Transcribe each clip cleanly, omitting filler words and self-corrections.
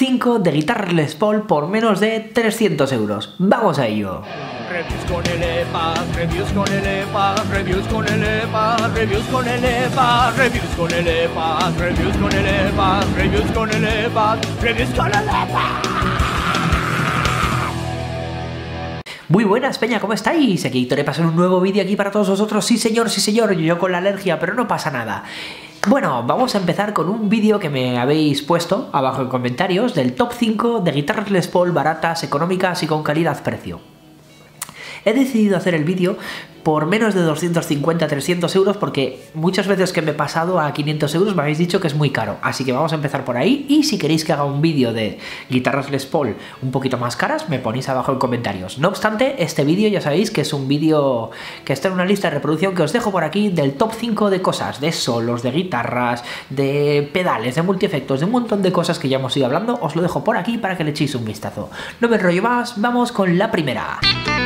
5 de guitarras Les Paul por menos de 300 euros. ¡Vamos a ello! Reviews con el EPA, reviews con el EPA, reviews con el EPA, reviews con el EPA, reviews con el EPA, reviews con el EPA, reviews con el EPA, reviews con el EPA. Muy buenas, peña, ¿cómo estáis? Aquí Héctor Epas en un nuevo vídeo aquí para todos vosotros. Sí señor, yo con la alergia, pero no pasa nada. Bueno, vamos a empezar con un vídeo que me habéis puesto abajo en comentarios del top 5 de guitarras Les Paul baratas, económicas y con calidad-precio. He decidido hacer el vídeo por menos de 250-300 euros porque muchas veces que me he pasado a 500 euros me habéis dicho que es muy caro. Así que vamos a empezar por ahí y si queréis que haga un vídeo de guitarras Les Paul un poquito más caras, me ponéis abajo en comentarios. No obstante, este vídeo ya sabéis que es un vídeo que está en una lista de reproducción que os dejo por aquí del top 5 de cosas, de solos, de guitarras, de pedales, de multiefectos, de un montón de cosas que ya hemos ido hablando. Os lo dejo por aquí para que le echéis un vistazo. No me enrollo más, vamos con la primera.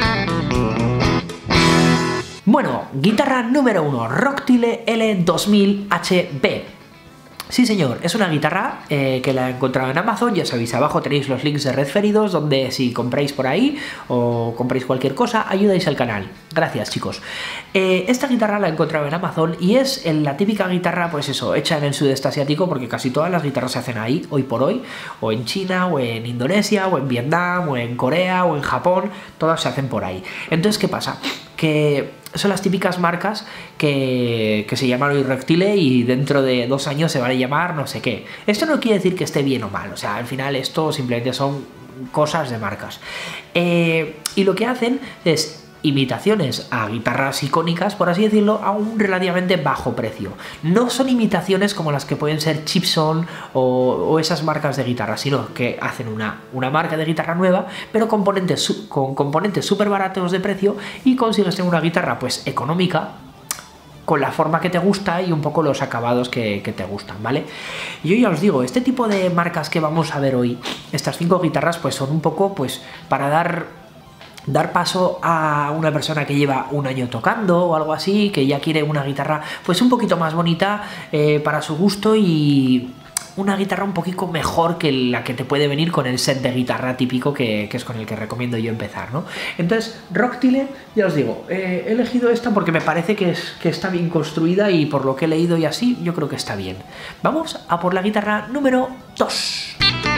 Bueno, guitarra número 1, Rocktile L2000 HB. Sí señor, es una guitarra que la he encontrado en Amazon, ya sabéis, abajo tenéis los links de referidos donde si compráis por ahí o compráis cualquier cosa, ayudáis al canal. Gracias chicos. Esta guitarra la he encontrado en Amazon y es la típica guitarra, pues eso, hecha en el sudeste asiático porque casi todas las guitarras se hacen ahí, hoy por hoy, o en China, o en Indonesia, o en Vietnam, o en Corea, o en Japón, todas se hacen por ahí. Entonces, ¿qué pasa? Que son las típicas marcas que se llaman hoy Rocktile y dentro de 2 años se van a llamar no sé qué. Esto no quiere decir que esté bien o mal, o sea, al final esto simplemente son cosas de marcas. Y lo que hacen es imitaciones a guitarras icónicas, por así decirlo, a un relativamente bajo precio. No son imitaciones como las que pueden ser Gibson o esas marcas de guitarra, sino que hacen una marca de guitarra nueva, pero con componentes súper baratos de precio y consigues tener una guitarra pues económica, con la forma que te gusta y un poco los acabados que te gustan, ¿vale? Yo ya os digo, este tipo de marcas que vamos a ver hoy, estas 5 guitarras, pues son un poco pues para dar paso a una persona que lleva un año tocando o algo así, que ya quiere una guitarra pues un poquito más bonita para su gusto y una guitarra un poquito mejor que la que te puede venir con el set de guitarra típico que es con el que recomiendo yo empezar, ¿no? Entonces, Rocktile, ya os digo, he elegido esta porque me parece que está bien construida y por lo que he leído y así, yo creo que está bien. Vamos a por la guitarra número 2.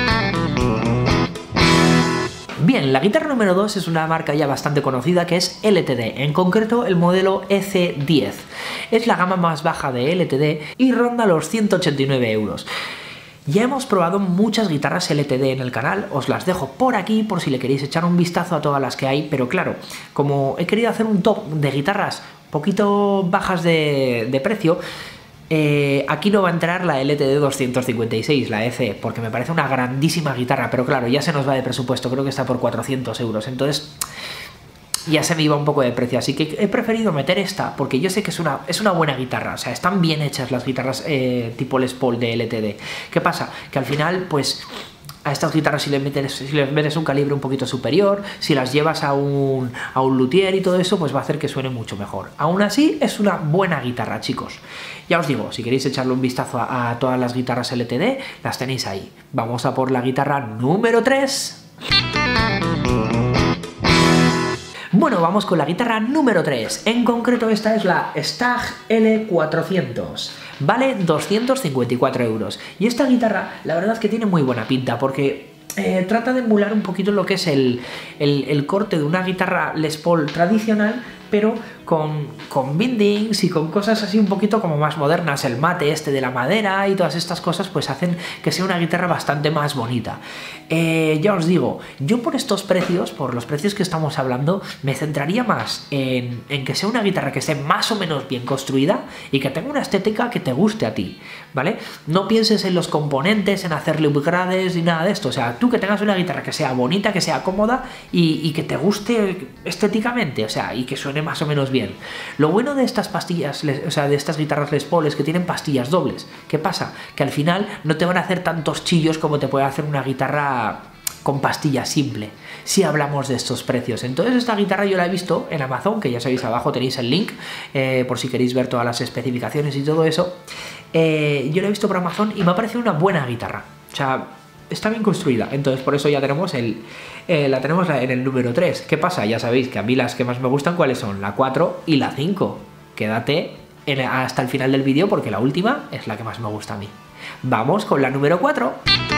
Bien, la guitarra número 2 es una marca ya bastante conocida que es LTD, en concreto el modelo EC10. Es la gama más baja de LTD y ronda los 189 euros. Ya hemos probado muchas guitarras LTD en el canal, os las dejo por aquí por si le queréis echar un vistazo a todas las que hay, pero claro, como he querido hacer un top de guitarras poquito bajas de precio, aquí no va a entrar la LTD 256, la EC, porque me parece una grandísima guitarra, pero claro, ya se nos va de presupuesto, creo que está por 400 euros, entonces ya se me iba un poco de precio, así que he preferido meter esta, porque yo sé que es una buena guitarra, o sea, están bien hechas las guitarras tipo Les Paul de LTD. ¿Qué pasa? Que al final, pues a estas guitarras si les metes un calibre un poquito superior, si las llevas a un luthier y todo eso, pues va a hacer que suene mucho mejor. Aún así, es una buena guitarra, chicos. Ya os digo, si queréis echarle un vistazo a todas las guitarras LTD, las tenéis ahí. Vamos a por la guitarra número 3. Bueno, vamos con la guitarra número 3. En concreto esta es la Stag L400. Vale 254 euros. Y esta guitarra, la verdad es que tiene muy buena pinta porque trata de emular un poquito lo que es el corte de una guitarra Les Paul tradicional, pero con bindings y con cosas así un poquito como más modernas. El mate este de la madera y todas estas cosas pues hacen que sea una guitarra bastante más bonita. Ya os digo, yo por estos precios, por los precios que estamos hablando, me centraría más en que sea una guitarra que esté más o menos bien construida y que tenga una estética que te guste a ti, ¿vale? No pienses en los componentes, en hacerle upgrades ni nada de esto. O sea, tú que tengas una guitarra que sea bonita, que sea cómoda y que te guste estéticamente, o sea, y que suene más o menos bien. Lo bueno de estas pastillas, o sea, de estas guitarras Les Paul es que tienen pastillas dobles. ¿Qué pasa? Que al final no te van a hacer tantos chillos como te puede hacer una guitarra con pastilla simple, si hablamos de estos precios. Entonces esta guitarra yo la he visto en Amazon, que ya sabéis, abajo tenéis el link por si queréis ver todas las especificaciones y todo eso. Yo la he visto por Amazon y me ha parecido una buena guitarra. O sea, está bien construida. Entonces por eso ya tenemos la tenemos en el número 3. ¿Qué pasa? Ya sabéis que a mí las que más me gustan, ¿cuáles son? La 4 y la 5. Quédate hasta el final del vídeo porque la última es la que más me gusta a mí. Vamos con la número 4.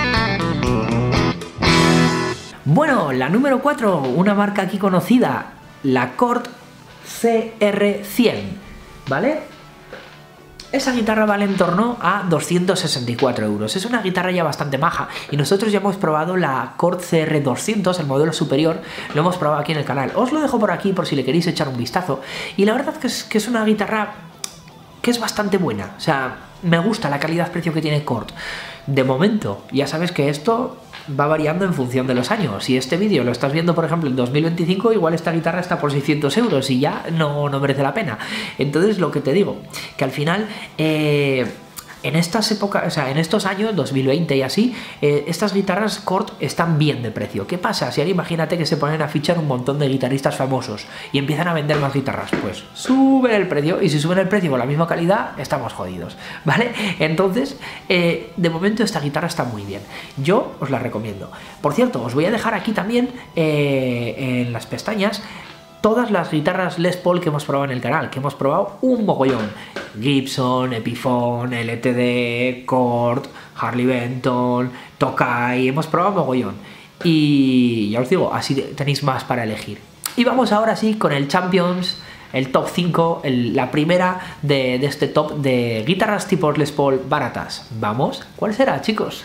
Bueno, la número 4, una marca aquí conocida, la Korg CR100, ¿vale? Esa guitarra vale en torno a 264 euros. Es una guitarra ya bastante maja y nosotros ya hemos probado la Korg CR200, el modelo superior, lo hemos probado aquí en el canal. Os lo dejo por aquí por si le queréis echar un vistazo. Y la verdad que es una guitarra que es bastante buena. O sea, me gusta la calidad-precio que tiene Korg. De momento, ya sabes que esto va variando en función de los años. Si este vídeo lo estás viendo, por ejemplo, en 2025, igual esta guitarra está por 600 euros y ya no merece la pena. Entonces, lo que te digo, que al final, en estas épocas, o sea, en estos años, 2020 y así, estas guitarras Korg están bien de precio. ¿Qué pasa? Si ahora imagínate que se ponen a fichar un montón de guitarristas famosos y empiezan a vender más guitarras, pues suben el precio, y si suben el precio con la misma calidad, estamos jodidos, ¿vale? Entonces, de momento esta guitarra está muy bien. Yo os la recomiendo. Por cierto, os voy a dejar aquí también en las pestañas todas las guitarras Les Paul que hemos probado en el canal, que hemos probado un mogollón. Gibson, Epiphone, LTD, Korg, Harley Benton, Tokai, hemos probado mogollón. Y ya os digo, así tenéis más para elegir. Y vamos ahora sí con el Champions, el top 5, la primera de este top de guitarras tipo Les Paul baratas. Vamos, ¿cuál será, chicos?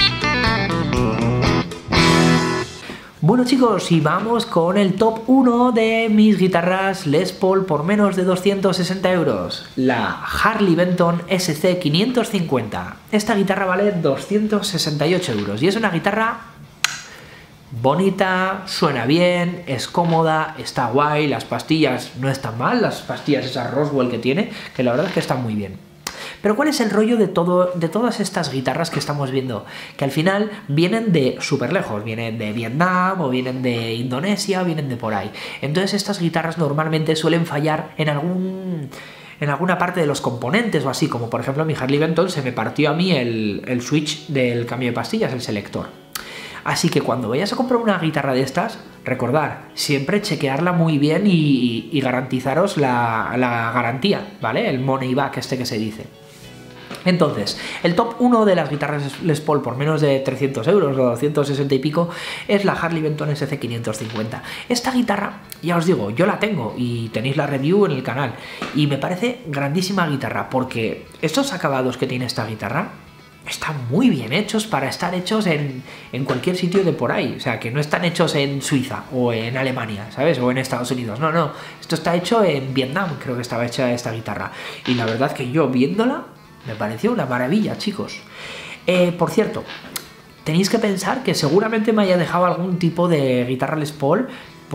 Bueno, chicos, y vamos con el top 1 de mis guitarras Les Paul por menos de 260 euros. La Harley Benton SC550. Esta guitarra vale 268 euros y es una guitarra bonita, suena bien, es cómoda, está guay, las pastillas no están mal, las pastillas esas Roswell que tiene, que la verdad es que están muy bien. Pero ¿cuál es el rollo de todas estas guitarras que estamos viendo? Que al final vienen de súper lejos, vienen de Vietnam o vienen de Indonesia, vienen de por ahí. Entonces estas guitarras normalmente suelen fallar en alguna parte de los componentes o así, como por ejemplo mi Harley Benton se me partió a mí el switch del cambio de pastillas, el selector. Así que cuando vayas a comprar una guitarra de estas, recordad, siempre chequearla muy bien y garantizaros la garantía, ¿vale? El money back este que se dice. Entonces, el top 1 de las guitarras Les Paul por menos de 300 euros o 260 y pico es la Harley Benton SC550. Esta guitarra, ya os digo, yo la tengo y tenéis la review en el canal y me parece grandísima guitarra porque estos acabados que tiene esta guitarra están muy bien hechos para estar hechos en cualquier sitio de por ahí. O sea, que no están hechos en Suiza o en Alemania, ¿sabes? O en Estados Unidos. No, no. Esto está hecho en Vietnam, creo que estaba hecha esta guitarra. Y la verdad que yo viéndola me pareció una maravilla, chicos. Por cierto, tenéis que pensar que seguramente me haya dejado algún tipo de guitarra Les Paul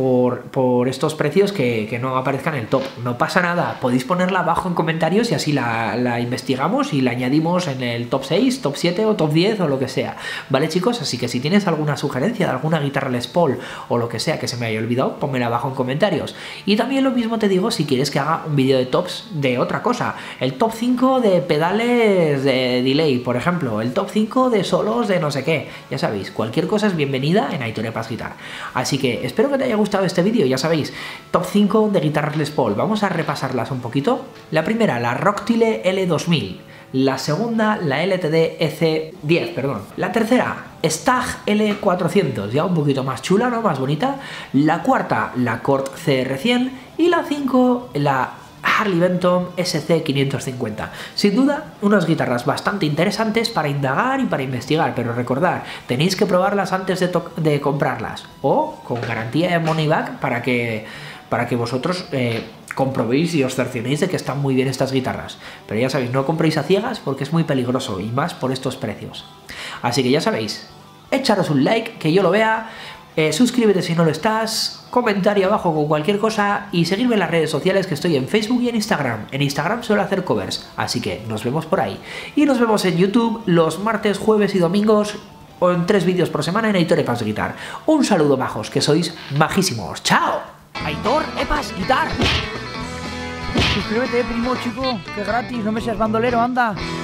por estos precios que no aparezcan en el top. No pasa nada, podéis ponerla abajo en comentarios y así la investigamos y la añadimos en el top 6, top 7 o top 10 o lo que sea, ¿vale, chicos? Así que si tienes alguna sugerencia de alguna guitarra Les Paul o lo que sea que se me haya olvidado, pónmela abajo en comentarios. Y también lo mismo te digo si quieres que haga un vídeo de tops de otra cosa, el top 5 de pedales de delay, por ejemplo, el top 5 de solos de no sé qué, ya sabéis, cualquier cosa es bienvenida en Aitor Epaz Guitar. Así que espero que te haya gustado este vídeo, ya sabéis, top 5 de guitarras Les Paul. Vamos a repasarlas un poquito. La primera, la Rocktile L2000. La segunda, la LTD EC10, perdón. La tercera, Stag L400, ya un poquito más chula, ¿no? Más bonita. La cuarta, la Korg CR100. Y la 5, la Harley Benton SC550. Sin duda, unas guitarras bastante interesantes para indagar y para investigar, pero recordad, tenéis que probarlas antes de comprarlas o con garantía de money back para que vosotros comprobéis y os cercioréis de que están muy bien estas guitarras. Pero ya sabéis, no compréis a ciegas porque es muy peligroso y más por estos precios. Así que ya sabéis, echaros un like, que yo lo vea. Suscríbete si no lo estás, comentario abajo con cualquier cosa y seguirme en las redes sociales que estoy en Facebook y en Instagram. En Instagram suelo hacer covers, así que nos vemos por ahí. Y nos vemos en YouTube los martes, jueves y domingos o en 3 vídeos por semana en Aitor Epaz Guitar. Un saludo, majos, que sois majísimos. ¡Chao! Aitor Epaz Guitar. Suscríbete, primo, chico, que es gratis, no me seas bandolero, anda.